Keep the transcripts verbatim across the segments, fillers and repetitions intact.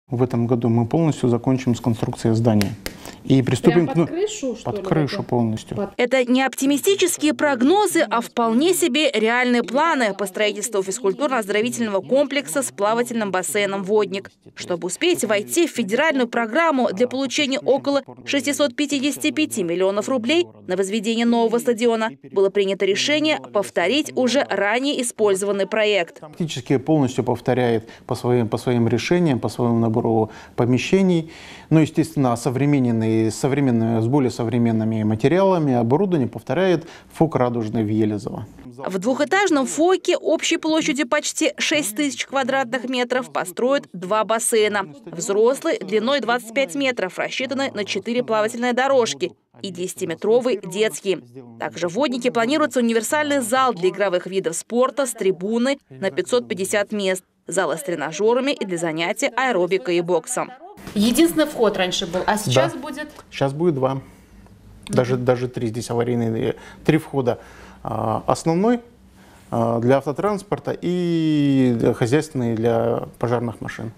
В этом году мы полностью закончим с конструкцией здания. И приступим Прям под крышу, что под ли, крышу это? полностью. Под... Это не оптимистические прогнозы, а вполне себе реальные планы по строительству физкультурно-оздоровительного комплекса с плавательным бассейном «Водник». Чтобы успеть войти в федеральную программу для получения около шестисот пятидесяти пяти миллионов рублей на возведение нового стадиона, было принято решение повторить уже ранее использованный проект. Практически полностью повторяет по своим, по своим решениям, по своему набору помещений. Ну, естественно, современные, современные, с более современными материалами оборудование повторяет ФОК «Радужный» в Елизово. В двухэтажном ФОКе общей площадью почти шесть тысяч квадратных метров построят два бассейна. Взрослый длиной двадцать пять метров, рассчитанный на четыре плавательные дорожки, и десятиметровый детский. Также в «Воднике» планируется универсальный зал для игровых видов спорта с трибуной на пятьсот пятьдесят мест, залы с тренажерами и для занятий аэробикой и боксом. Единственный вход раньше был, а сейчас Да. будет? Сейчас будет два. Даже, даже три здесь аварийные, три входа. Основной для автотранспорта и хозяйственный для пожарных машин.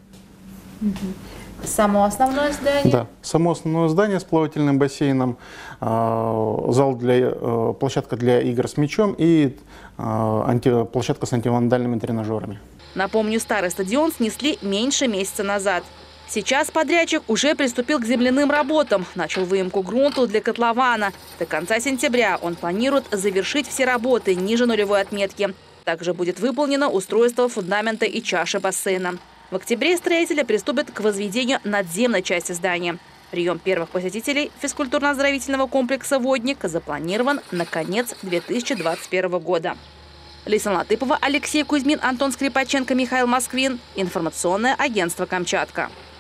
Само основное здание? Да, само основное здание с плавательным бассейном, зал для, площадка для игр с мячом и анти, площадка с антивандальными тренажерами. Напомню, старый стадион снесли меньше месяца назад. Сейчас подрядчик уже приступил к земляным работам, начал выемку грунта для котлована. До конца сентября он планирует завершить все работы ниже нулевой отметки. Также будет выполнено устройство фундамента и чаши бассейна. В октябре строители приступят к возведению надземной части здания. Прием первых посетителей физкультурно-оздоровительного комплекса «Водник» запланирован на конец две тысячи двадцать первого года. Лейсан Латыпова, Алексей Кузьмин, Антон Скрипаченко, Михаил Москвин. Информационное агентство «Камчатка».